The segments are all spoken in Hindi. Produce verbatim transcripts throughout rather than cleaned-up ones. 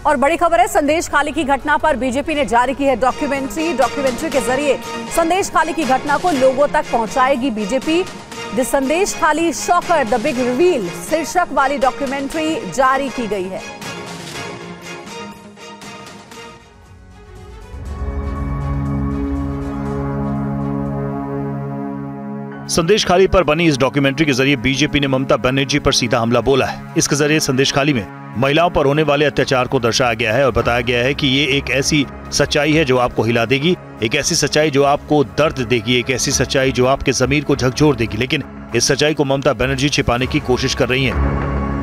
और बड़ी खबर है, संदेश खाली की घटना पर बीजेपी ने जारी की है डॉक्यूमेंट्री। डॉक्यूमेंट्री के जरिए संदेश खाली की घटना को लोगों तक पहुंचाएगी बीजेपी। द संदेश खाली शॉकर द बिग रिवील शीर्षक वाली डॉक्यूमेंट्री जारी की गई है। संदेश खाली पर बनी इस डॉक्यूमेंट्री के जरिए बीजेपी ने ममता बनर्जी पर सीधा हमला बोला है। इसके जरिए संदेश खाली में महिलाओं पर होने वाले अत्याचार को दर्शाया गया है और बताया गया है कि ये एक ऐसी सच्चाई है जो आपको हिला देगी, एक ऐसी सच्चाई जो आपको दर्द देगी, एक ऐसी सच्चाई जो आपके जमीर को झकझोर देगी। लेकिन इस सच्चाई को ममता बनर्जी छिपाने की कोशिश कर रही हैं।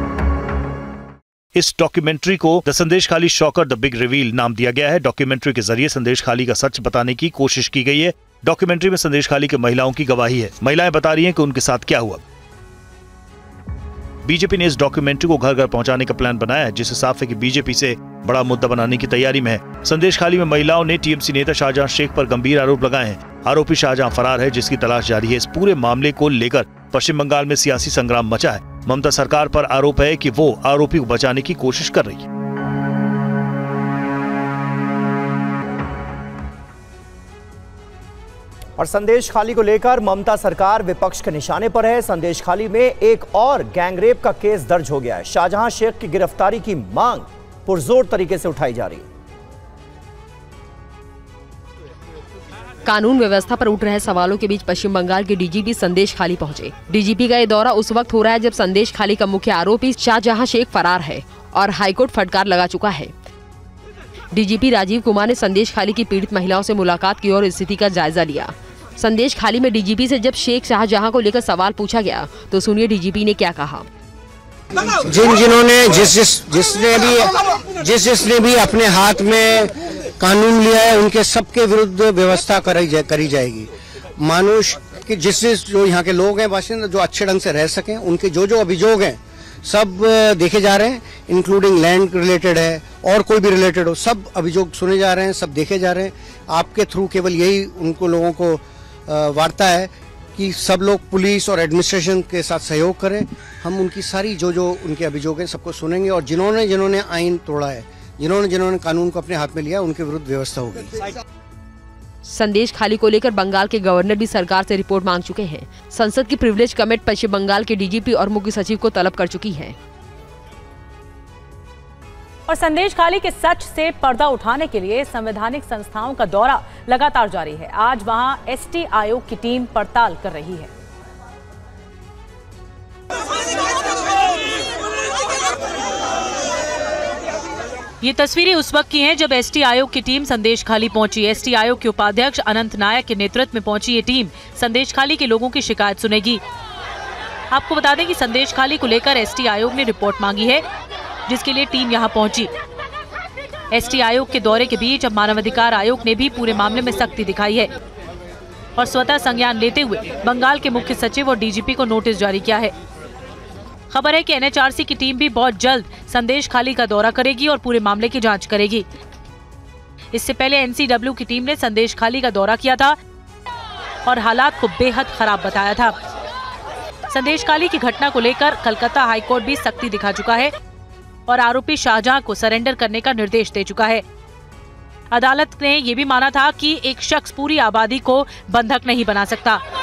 इस डॉक्यूमेंट्री को द संदेश खाली शॉकर द बिग रिवील नाम दिया गया है। डॉक्यूमेंट्री के जरिए संदेश खाली का सच बताने की कोशिश की गई है। डॉक्यूमेंट्री में संदेश खाली के महिलाओं की गवाही है। महिलाएं बता रही हैं कि उनके साथ क्या हुआ। बीजेपी ने इस डॉक्यूमेंट्री को घर घर पहुंचाने का प्लान बनाया है, जिससे साफ है कि बीजेपी से बड़ा मुद्दा बनाने की तैयारी में है। संदेश खाली में महिलाओं ने टीएमसी नेता शाहजहां शेख पर गंभीर आरोप लगाए हैं। आरोपी शाहजहां फरार है, जिसकी तलाश जारी है। इस पूरे मामले को लेकर पश्चिम बंगाल में सियासी संग्राम मचा है। ममता सरकार पर आरोप है कि वो आरोपी को बचाने की कोशिश कर रही है। और संदेश खाली को लेकर ममता सरकार विपक्ष के निशाने पर है। संदेश खाली में एक और गैंगरेप का केस दर्ज हो गया है। शाहजहां शेख की गिरफ्तारी की मांग पुरजोर तरीके से उठाई जा रही है। कानून व्यवस्था पर उठ रहे सवालों के बीच पश्चिम बंगाल के डीजीपी संदेश खाली पहुंचे। डीजीपी का ये दौरा उस वक्त हो रहा है जब संदेश खाली का मुख्य आरोपी शाहजहां शेख फरार है और हाईकोर्ट फटकार लगा चुका है। डीजीपी राजीव कुमार ने संदेश खाली की पीड़ित महिलाओं से मुलाकात की और स्थिति का जायजा लिया। संदेश खाली में डीजीपी से जब शेख शाहजहां को लेकर सवाल पूछा गया तो सुनिए डीजीपी ने क्या कहा। जिन जिन्होंने जिस जिस जिसने भी जिस जिसने भी अपने हाथ में कानून लिया है उनके सबके विरुद्ध व्यवस्था करी जा, करी जाएगी। मानुष कि जिस जिस जो यहाँ के लोग हैं बाशिंदे जो अच्छे ढंग से रह सकें, उनके जो जो अभियोग हैं सब देखे जा रहे हैं, इंक्लूडिंग लैंड रिलेटेड है और कोई भी रिलेटेड हो, सब अभियोग सुने जा रहे हैं, सब देखे जा रहे हैं। आपके थ्रू केवल यही उनको लोगों को वार्ता है कि सब लोग पुलिस और एडमिनिस्ट्रेशन के साथ सहयोग करें। हम उनकी सारी जो जो उनके अभियोग हैं सबको सुनेंगे और जिन्होंने जिन्होंने आईन तोड़ा है, जिन्होंने जिन्होंने कानून को अपने हाथ में लिया, उनके विरुद्ध व्यवस्था होगी। संदेश खाली को लेकर बंगाल के गवर्नर भी सरकार से रिपोर्ट मांग चुके हैं। संसद की प्रिविलेज कमेटी पश्चिम बंगाल के डीजीपी और मुख्य सचिव को तलब कर चुकी है। और संदेश खाली के सच से पर्दा उठाने के लिए संवैधानिक संस्थाओं का दौरा लगातार जारी है। आज वहां एसटी आयोग की टीम पड़ताल कर रही है। ये तस्वीरें उस वक्त की हैं जब एसटी आयोग की टीम संदेश खाली पहुंची। एसटी आयोग के उपाध्यक्ष अनंत नायक के नेतृत्व में पहुंची ये टीम संदेश खाली के लोगों की शिकायत सुनेगी। आपको बता दें कि संदेश खाली को लेकर एसटी आयोग ने रिपोर्ट मांगी है, जिसके लिए टीम यहां पहुंची। एसटी आयोग के दौरे के बीच अब मानवाधिकार आयोग ने भी पूरे मामले में सख्ती दिखाई है और स्वतः संज्ञान लेते हुए बंगाल के मुख्य सचिव और डीजीपी को नोटिस जारी किया है। खबर है कि एनएचआरसी की टीम भी बहुत जल्द संदेश खाली का दौरा करेगी और पूरे मामले की जांच करेगी। इससे पहले एनसीडब्ल्यू की टीम ने संदेश खाली का दौरा किया था और हालात को बेहद खराब बताया था। संदेश खाली की घटना को लेकर कलकत्ता हाईकोर्ट भी सख्ती दिखा चुका है और आरोपी शाहजहां को सरेंडर करने का निर्देश दे चुका है। अदालत ने यह भी माना था कि एक शख्स पूरी आबादी को बंधक नहीं बना सकता।